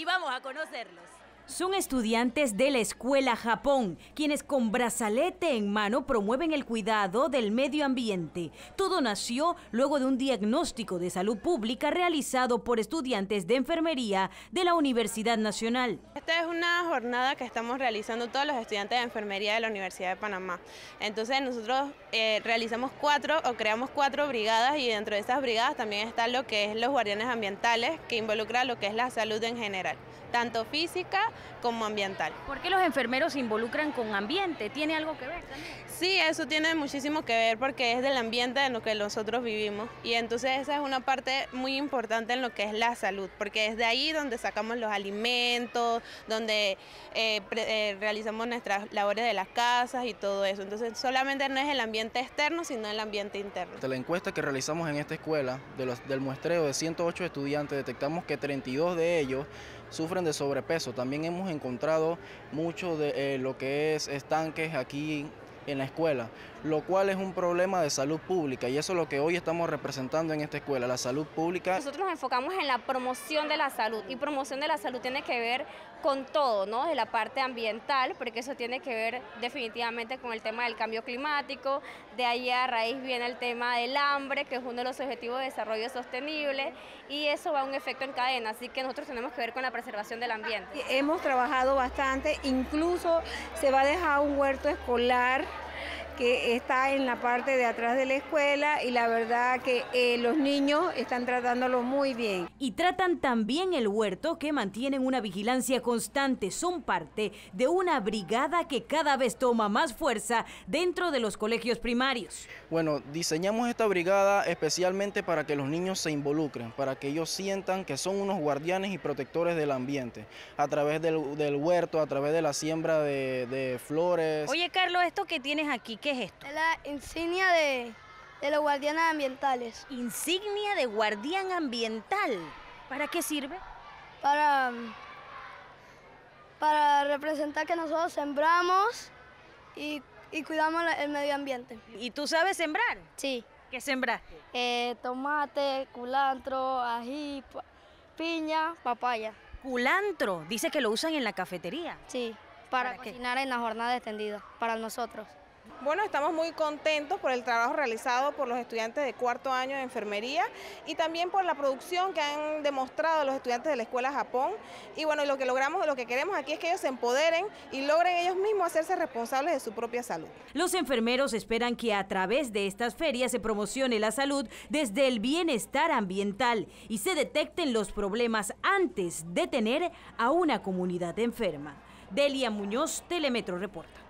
y vamos a conocerlos. Son estudiantes de la Escuela Japón, quienes con brazalete en mano promueven el cuidado del medio ambiente. Todo nació luego de un diagnóstico de salud pública realizado por estudiantes de enfermería de la Universidad Nacional. Esta es una jornada que estamos realizando todos los estudiantes de enfermería de la Universidad de Panamá. Entonces nosotros creamos cuatro brigadas, y dentro de esas brigadas también está lo que es los guardianes ambientales, que involucra lo que es la salud en general, tanto física como ambiental. ¿Por qué los enfermeros se involucran con ambiente? ¿Tiene algo que ver también? Sí, eso tiene muchísimo que ver porque es del ambiente en lo que nosotros vivimos, y entonces esa es una parte muy importante en lo que es la salud, porque es de ahí donde sacamos los alimentos, donde realizamos nuestras labores de las casas y todo eso. Entonces solamente no es el ambiente externo, sino el ambiente interno. De la encuesta que realizamos en esta escuela, del muestreo de 108 estudiantes, detectamos que 32 de ellos sufren de sobrepeso. También hemos encontrado mucho de lo que es estanques aquí en la escuela, lo cual es un problema de salud pública, y eso es lo que hoy estamos representando en esta escuela, la salud pública. Nosotros nos enfocamos en la promoción de la salud, y promoción de la salud tiene que ver con todo, ¿no? De la parte ambiental, porque eso tiene que ver definitivamente con el tema del cambio climático. De ahí a raíz viene el tema del hambre, que es uno de los objetivos de desarrollo sostenible, y eso va a un efecto en cadena, así que nosotros tenemos que ver con la preservación del ambiente. Hemos trabajado bastante, incluso se va a dejar un huerto escolar que está en la parte de atrás de la escuela, y la verdad que los niños están tratándolo muy bien. Y tratan también el huerto, que mantienen una vigilancia constante. Son parte de una brigada que cada vez toma más fuerza dentro de los colegios primarios. Bueno, diseñamos esta brigada especialmente para que los niños se involucren, para que ellos sientan que son unos guardianes y protectores del ambiente, a través del huerto, a través de la siembra de flores. Oye, Carlos, esto que tienes aquí, ¿qué es esto? Es la insignia de los guardianes ambientales. Insignia de guardián ambiental. ¿Para qué sirve? Para representar que nosotros sembramos y cuidamos el medio ambiente. ¿Y tú sabes sembrar? Sí. ¿Qué sembraste? Tomate, culantro, ají, piña, papaya. Culantro, dice que lo usan en la cafetería. Sí, para qué? cocinar en la jornada extendida, para nosotros. Bueno, estamos muy contentos por el trabajo realizado por los estudiantes de cuarto año de enfermería, y también por la producción que han demostrado los estudiantes de la Escuela Japón. Y bueno, lo que queremos aquí es que ellos se empoderen y logren ellos mismos hacerse responsables de su propia salud. Los enfermeros esperan que a través de estas ferias se promocione la salud desde el bienestar ambiental y se detecten los problemas antes de tener a una comunidad enferma. Delia Muñoz, Telemetro reporta.